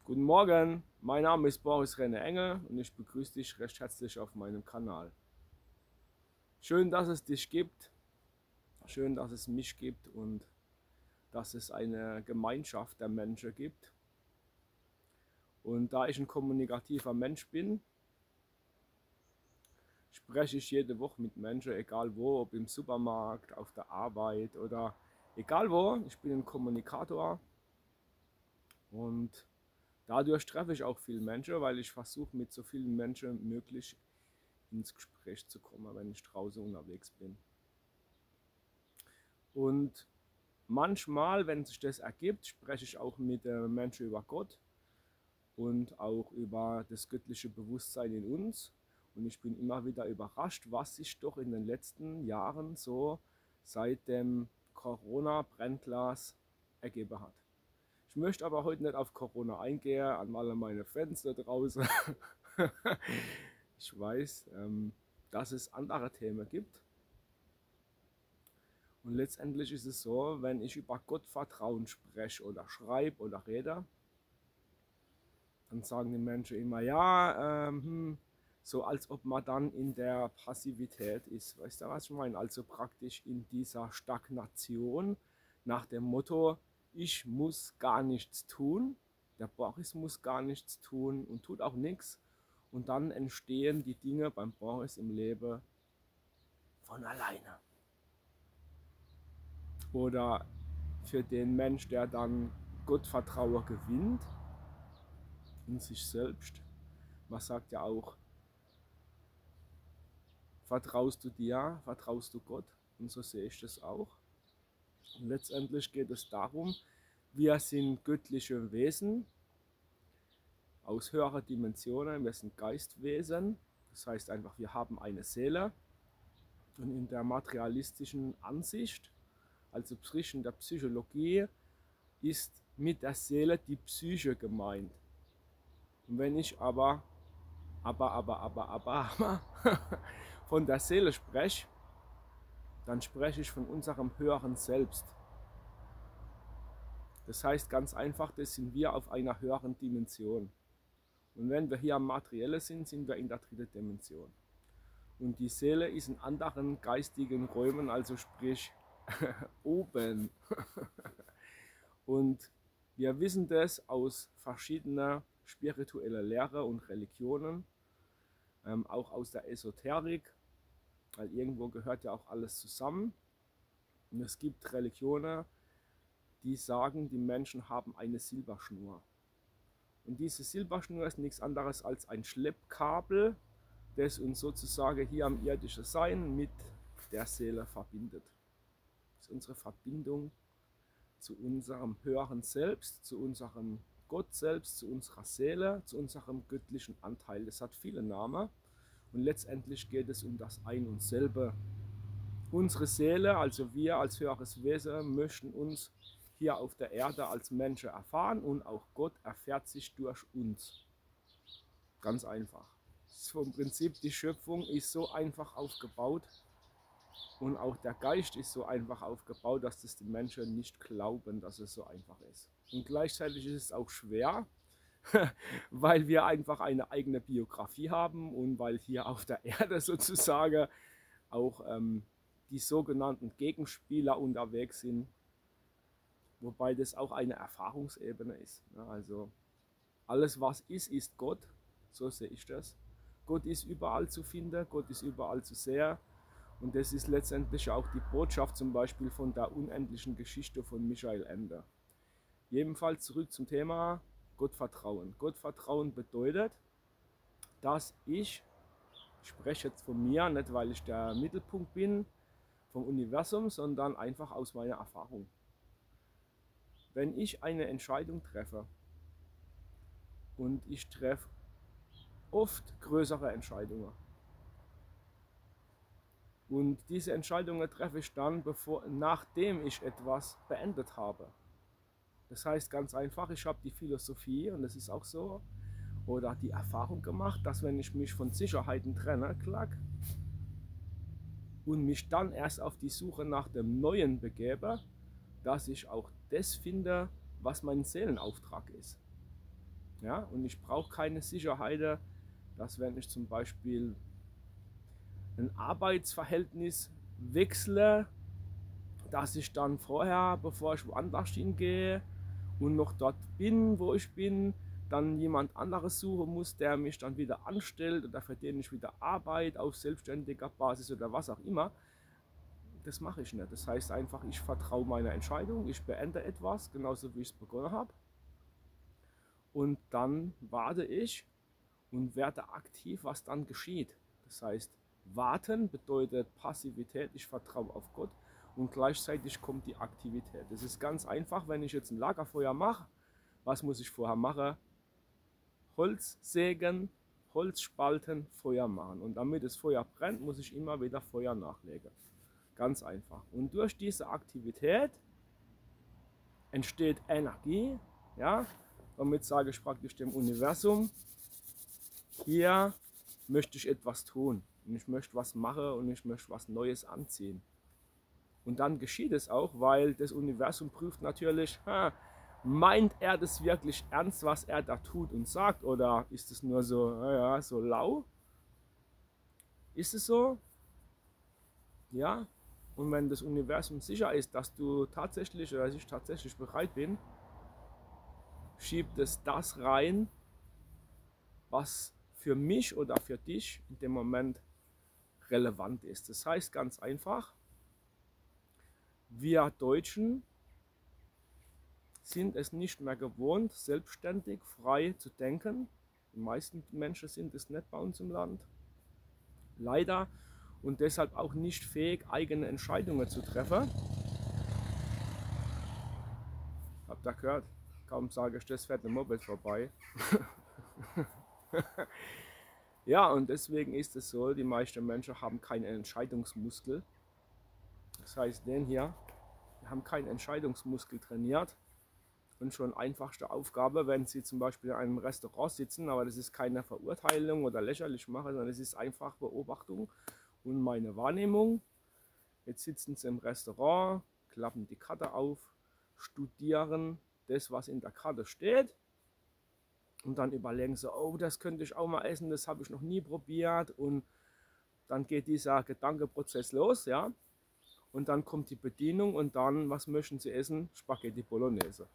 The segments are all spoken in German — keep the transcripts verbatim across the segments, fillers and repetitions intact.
Guten Morgen, mein Name ist Boris Renne Engel und ich begrüße dich recht herzlich auf meinem Kanal. Schön, dass es dich gibt, schön, dass es mich gibt und dass es eine Gemeinschaft der Menschen gibt. Und da ich ein kommunikativer Mensch bin, spreche ich jede Woche mit Menschen, egal wo, ob im Supermarkt, auf der Arbeit oder egal wo. Ich bin ein Kommunikator und dadurch treffe ich auch viele Menschen, weil ich versuche, mit so vielen Menschen möglich ins Gespräch zu kommen, wenn ich draußen unterwegs bin. Und manchmal, wenn sich das ergibt, spreche ich auch mit den Menschen über Gott und auch über das göttliche Bewusstsein in uns. Und ich bin immer wieder überrascht, was sich doch in den letzten Jahren so seit dem Corona-Brennglas ergeben hat. Ich möchte aber heute nicht auf Corona eingehen, an alle meine Fans da draußen. Ich weiß, ähm, dass es andere Themen gibt. Und letztendlich ist es so, wenn ich über Gottvertrauen spreche oder schreibe oder rede, dann sagen die Menschen immer, ja, ähm, hm, so als ob man dann in der Passivität ist. Weißt du, was ich meine? Also praktisch in dieser Stagnation nach dem Motto, ich muss gar nichts tun, der Boris muss gar nichts tun und tut auch nichts. Und dann entstehen die Dinge beim Boris im Leben von alleine. Oder für den Mensch, der dann Gottvertrauen gewinnt in sich selbst. Man sagt ja auch, vertraust du dir, vertraust du Gott? Und so sehe ich das auch. Und letztendlich geht es darum, wir sind göttliche Wesen aus höheren Dimensionen, wir sind Geistwesen. Das heißt einfach, wir haben eine Seele. Und in der materialistischen Ansicht, also in der Psychologie, ist mit der Seele die Psyche gemeint. Und wenn ich aber, aber, aber, aber, aber, aber von der Seele spreche, dann spreche ich von unserem höheren Selbst. Das heißt ganz einfach, das sind wir auf einer höheren Dimension. Und wenn wir hier am Materielle sind, sind wir in der dritten Dimension. Und die Seele ist in anderen geistigen Räumen, also sprich oben. Und wir wissen das aus verschiedener spiritueller Lehre und Religionen, ähm, auch aus der Esoterik, weil irgendwo gehört ja auch alles zusammen. Und es gibt Religionen, die sagen, die Menschen haben eine Silberschnur. Und diese Silberschnur ist nichts anderes als ein Schleppkabel, das uns sozusagen hier am irdischen Sein mit der Seele verbindet. Das ist unsere Verbindung zu unserem höheren Selbst, zu unserem Gott selbst, zu unserer Seele, zu unserem göttlichen Anteil. Das hat viele Namen und letztendlich geht es um das Ein und selbe. Unsere Seele, also wir als höheres Wesen, möchten uns hier auf der Erde als Menschen erfahren und auch Gott erfährt sich durch uns. Ganz einfach. Vom Prinzip, die Schöpfung ist so einfach aufgebaut und auch der Geist ist so einfach aufgebaut, dass das die Menschen nicht glauben, dass es so einfach ist. Und gleichzeitig ist es auch schwer, weil wir einfach eine eigene Biografie haben und weil hier auf der Erde sozusagen auch ähm, die sogenannten Gegenspieler unterwegs sind, wobei das auch eine Erfahrungsebene ist. Also alles, was ist, ist Gott, so sehe ich das. Gott ist überall zu finden, Gott ist überall zu sehen. Und das ist letztendlich auch die Botschaft zum Beispiel von der unendlichen Geschichte von Michael Ende. Jedenfalls zurück zum Thema Gottvertrauen. Gottvertrauen bedeutet, dass ich, ich spreche jetzt von mir, nicht weil ich der Mittelpunkt bin vom Universum, sondern einfach aus meiner Erfahrung. Wenn ich eine Entscheidung treffe und ich treffe oft größere Entscheidungen und diese Entscheidungen treffe ich dann, bevor, nachdem ich etwas beendet habe. Das heißt ganz einfach, ich habe die Philosophie, und das ist auch so, oder die Erfahrung gemacht, dass wenn ich mich von Sicherheiten trenne, klack, und mich dann erst auf die Suche nach dem Neuen begebe, dass ich auch das finde, was mein Seelenauftrag ist. Ja? Und ich brauche keine Sicherheit, dass wenn ich zum Beispiel ein Arbeitsverhältnis wechsle, dass ich dann vorher, bevor ich woanders hingehe und noch dort bin, wo ich bin, dann jemand anderes suchen muss, der mich dann wieder anstellt oder für den ich wieder arbeite auf selbstständiger Basis oder was auch immer. Das mache ich nicht. Das heißt einfach, ich vertraue meiner Entscheidung, ich beende etwas, genauso wie ich es begonnen habe. Und dann warte ich und werde aktiv, was dann geschieht. Das heißt, warten bedeutet Passivität, ich vertraue auf Gott und gleichzeitig kommt die Aktivität. Das ist ganz einfach, wenn ich jetzt ein Lagerfeuer mache, was muss ich vorher machen? Holz sägen, Holz spalten, Feuer machen. Und damit das Feuer brennt, muss ich immer wieder Feuer nachlegen. Ganz einfach. Und durch diese Aktivität entsteht Energie. Ja? Damit sage ich praktisch dem Universum, hier möchte ich etwas tun. Und ich möchte was machen und ich möchte was Neues anziehen. Und dann geschieht es auch, weil das Universum prüft natürlich, ha, meint er das wirklich ernst, was er da tut und sagt? Oder ist es nur so, naja, so lau? Ist es so? Ja. Und wenn das Universum sicher ist, dass du tatsächlich oder dass ich tatsächlich bereit bin, schiebt es das rein, was für mich oder für dich in dem Moment relevant ist. Das heißt ganz einfach, wir Deutschen sind es nicht mehr gewohnt, selbstständig, frei zu denken. Die meisten Menschen sind es nicht bei uns im Land. Leider. Und deshalb auch nicht fähig, eigene Entscheidungen zu treffen. Habt ihr gehört? Kaum sage ich das, fährt ein Moped vorbei. Ja, und deswegen ist es so, die meisten Menschen haben keinen Entscheidungsmuskel. Das heißt, den hier, wir haben keinen Entscheidungsmuskel trainiert. Und schon einfachste Aufgabe, wenn Sie zum Beispiel in einem Restaurant sitzen, aber das ist keine Verurteilung oder lächerlich machen, sondern es ist einfach Beobachtung und meine Wahrnehmung. Jetzt sitzen Sie im Restaurant, klappen die Karte auf, studieren das, was in der Karte steht und dann überlegen Sie, oh, das könnte ich auch mal essen, das habe ich noch nie probiert und dann geht dieser Gedankenprozess los, ja, und dann kommt die Bedienung und dann, was möchten Sie essen? Spaghetti Bolognese.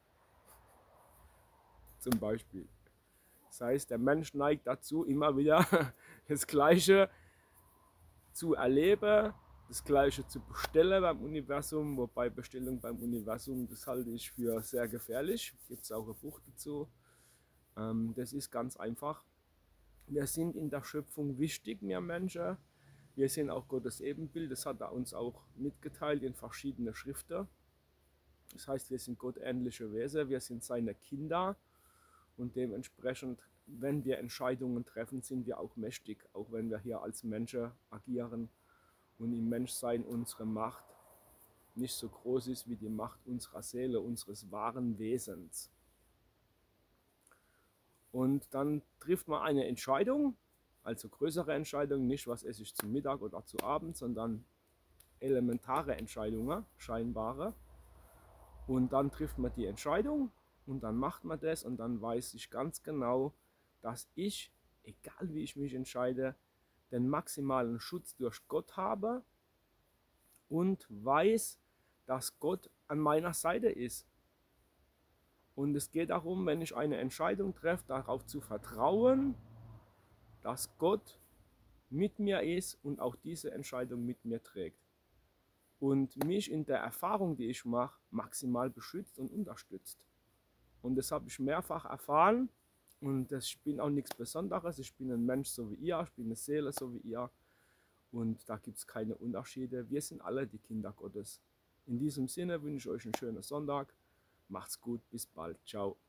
Zum Beispiel. Das heißt, der Mensch neigt dazu, immer wieder das Gleiche zu erleben, das Gleiche zu bestellen beim Universum, wobei Bestellung beim Universum, das halte ich für sehr gefährlich. Gibt es auch ein Buch dazu. Ähm, das ist ganz einfach. Wir sind in der Schöpfung wichtig, wir Menschen. Wir sind auch Gottes Ebenbild, das hat er uns auch mitgeteilt in verschiedenen Schriften. Das heißt, wir sind gottähnliche Wesen, wir sind seine Kinder. Und dementsprechend, wenn wir Entscheidungen treffen, sind wir auch mächtig, auch wenn wir hier als Menschen agieren und im Menschsein unsere Macht nicht so groß ist wie die Macht unserer Seele, unseres wahren Wesens. Und dann trifft man eine Entscheidung, also größere Entscheidungen, nicht was esse ich zum Mittag oder zu Abend, sondern elementare Entscheidungen, scheinbare. Und dann trifft man die Entscheidung. Und dann macht man das und dann weiß ich ganz genau, dass ich, egal wie ich mich entscheide, den maximalen Schutz durch Gott habe und weiß, dass Gott an meiner Seite ist. Und es geht darum, wenn ich eine Entscheidung treffe, darauf zu vertrauen, dass Gott mit mir ist und auch diese Entscheidung mit mir trägt. Und mich in der Erfahrung, die ich mache, maximal beschützt und unterstützt. Und das habe ich mehrfach erfahren und das, ich bin auch nichts Besonderes. Ich bin ein Mensch so wie ihr, ich bin eine Seele so wie ihr und da gibt es keine Unterschiede. Wir sind alle die Kinder Gottes. In diesem Sinne wünsche ich euch einen schönen Sonntag. Macht's gut, bis bald. Ciao.